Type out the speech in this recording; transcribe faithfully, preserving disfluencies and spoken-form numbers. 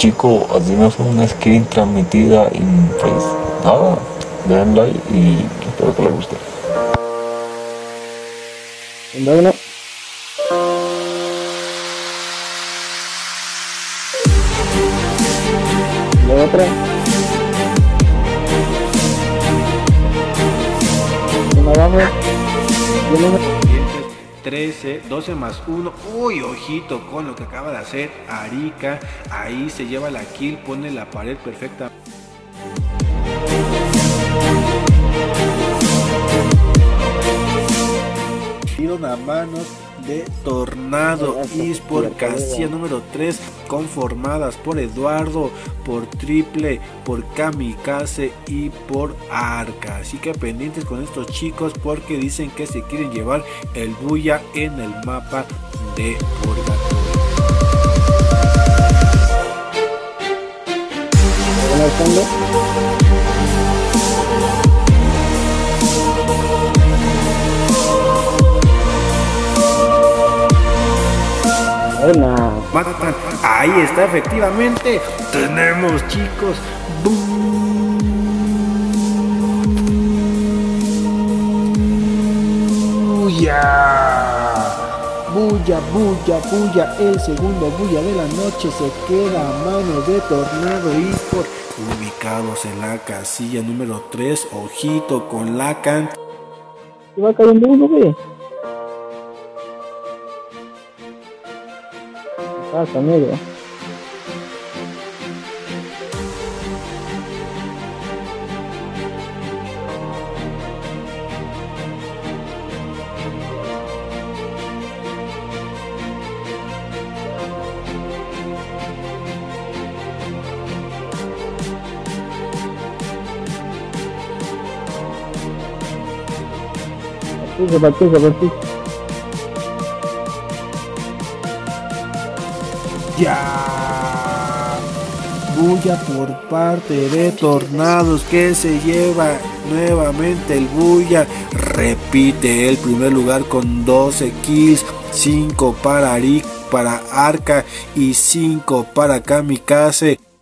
chico, así no fue una screen transmitida y pues nada, den like y espero que les guste. Bueno. La otra. Una vamos. trece, doce más uno. Uy, ojito con lo que acaba de hacer Arica. Ahí se lleva la kill, pone la pared perfecta. Tiro a manos de Tornado eSport, casilla número tres, conformadas por Eduardo, por Triple, por Kamikaze y por Arca. Así que pendientes con estos chicos porque dicen que se quieren llevar el bulla en el mapa de Purgatorio. Matan. Ahí está, efectivamente. Tenemos, chicos. Bulla. Bulla, bulla, bulla. El segundo bulla de la noche se queda a manos de Tornado eSport. Ubicados en la casilla número tres. Ojito con la can. ¿Se va cayendo uno, güey? Pasa, negro. Batiza, batiza, batiza. Ya, bulla por parte de Tornados que se lleva nuevamente el bulla. Repite el primer lugar con doce kills, cinco para Arik, para Arca y cinco para Kamikaze.